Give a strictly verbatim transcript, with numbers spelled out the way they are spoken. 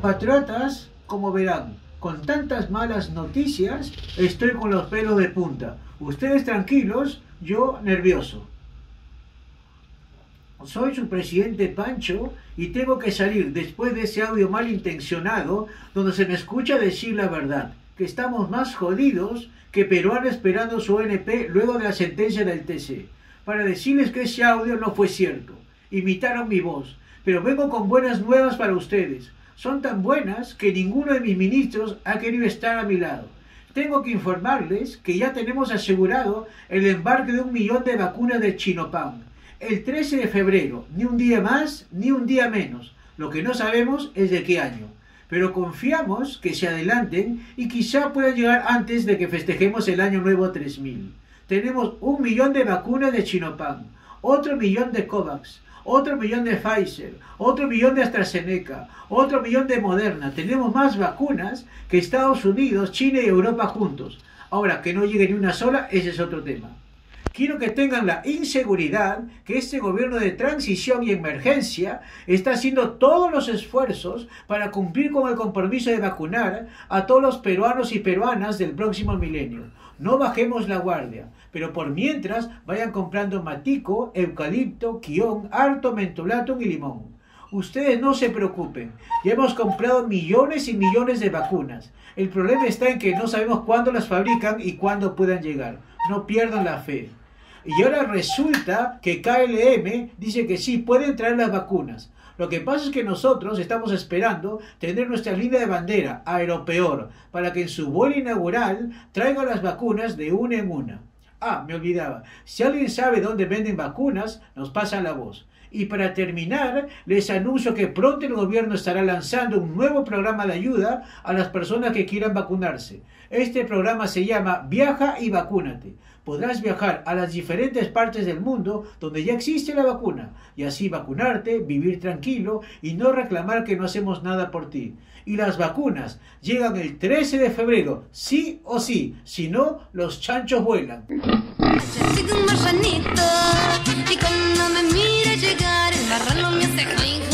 Compatriotas, como verán, con tantas malas noticias, estoy con los pelos de punta. Ustedes tranquilos, yo nervioso. Soy su presidente Pancho y tengo que salir después de ese audio malintencionado donde se me escucha decir la verdad, que estamos más jodidos que peruano esperando su O N P luego de la sentencia del T C, para decirles que ese audio no fue cierto. Imitaron mi voz, pero vengo con buenas nuevas para ustedes. Son tan buenas que ninguno de mis ministros ha querido estar a mi lado. Tengo que informarles que ya tenemos asegurado el embarque de un millón de vacunas de Chinopan. El trece de febrero, ni un día más, ni un día menos. Lo que no sabemos es de qué año. Pero confiamos que se adelanten y quizá puedan llegar antes de que festejemos el Año Nuevo tres mil. Tenemos un millón de vacunas de Chinopan, otro millón de Covax, otro millón de Pfizer, otro millón de AstraZeneca, otro millón de Moderna. Tenemos más vacunas que Estados Unidos, China y Europa juntos. Ahora, que no llegue ni una sola, ese es otro tema. Quiero que tengan la inseguridad que este gobierno de transición y emergencia está haciendo todos los esfuerzos para cumplir con el compromiso de vacunar a todos los peruanos y peruanas del próximo milenio. No bajemos la guardia, pero por mientras vayan comprando matico, eucalipto, quión, harto, mentolatum y limón. Ustedes no se preocupen, ya hemos comprado millones y millones de vacunas. El problema está en que no sabemos cuándo las fabrican y cuándo puedan llegar. No pierdan la fe. Y ahora resulta que K L M dice que sí, pueden traer las vacunas. Lo que pasa es que nosotros estamos esperando tener nuestra línea de bandera, Aeropeor, para que en su vuelo inaugural traiga las vacunas de una en una. Ah, me olvidaba, si alguien sabe dónde venden vacunas, nos pasa la voz. Y para terminar, les anuncio que pronto el gobierno estará lanzando un nuevo programa de ayuda a las personas que quieran vacunarse. Este programa se llama Viaja y Vacúnate. Podrás viajar a las diferentes partes del mundo donde ya existe la vacuna y así vacunarte, vivir tranquilo y no reclamar que no hacemos nada por ti. Y las vacunas llegan el trece de febrero, sí o sí, si no, los chanchos vuelan. Yo sigo un marranito y cuando me mira llegar el marrano me hace cling.